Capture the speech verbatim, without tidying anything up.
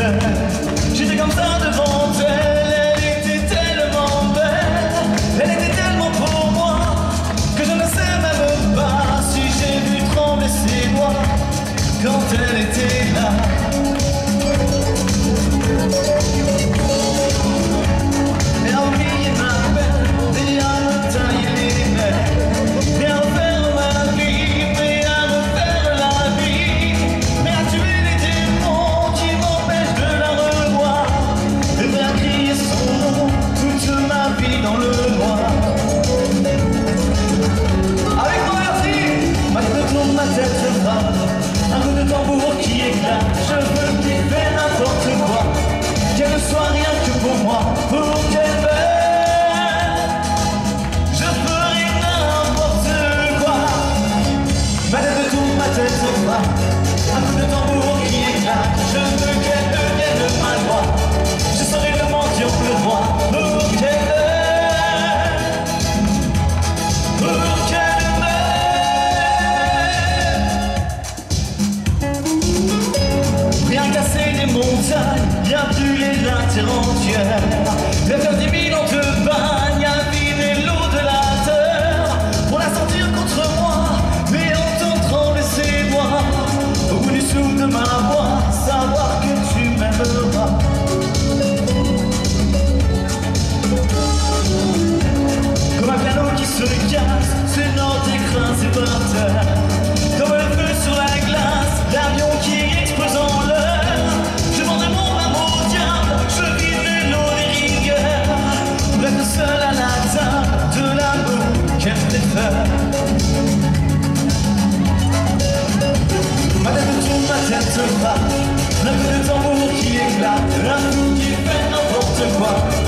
elle. J'étais comme ça devant elle, elle était tellement belle, elle était tellement pour moi, que je ne sais même pas si j'ai vu trembler ses doigts quand elle était là. Elle a oublié ma peine et à me tailler les nerfs, et à refaire ma vie, mais à refaire la vie, mais à tuer les démons qui m'empêchent de la revoir, et faire crier son nom toute ma vie dans le noir. Avec moi merci, ma tête tourne, ma tête se frappe, un coup de tambour qui éclate, je veux qu'il fait n'importe quoi, qu'elle ne soit rien que pour moi, pour qu'elle m'aime. Je ferai n'importe quoi, ma tête tourne, ma tête se frappe, un coup de tambour qui éclate, je veux qu'elle devienne ma loi, je serai le mendiant le roi, pour qu'elle m'aime, pour qu'elle m'aime. Rien casser les montagnes, bien brûler la terre entière, bien faire dix mille ans de bagne, à vider l'eau de la terre, pour la sentir contre moi, mais entendre trembler ses doigts, au bout du souffle de ma voix, savoir que tu m'aimeras. Comme un piano qui se casse, ses notes écrasées par terre, comme le feu sur la glace, l'avion qui explose en l'air, je vendrai mon âme au diable, je vivrai l'eau des rigueurs, pour être seul à la table de l'amour qu'elle fait faire. Ma tête tourne, ma tête se frappe, un coup de tambour qui éclate, un coup qui fait n'importe quoi.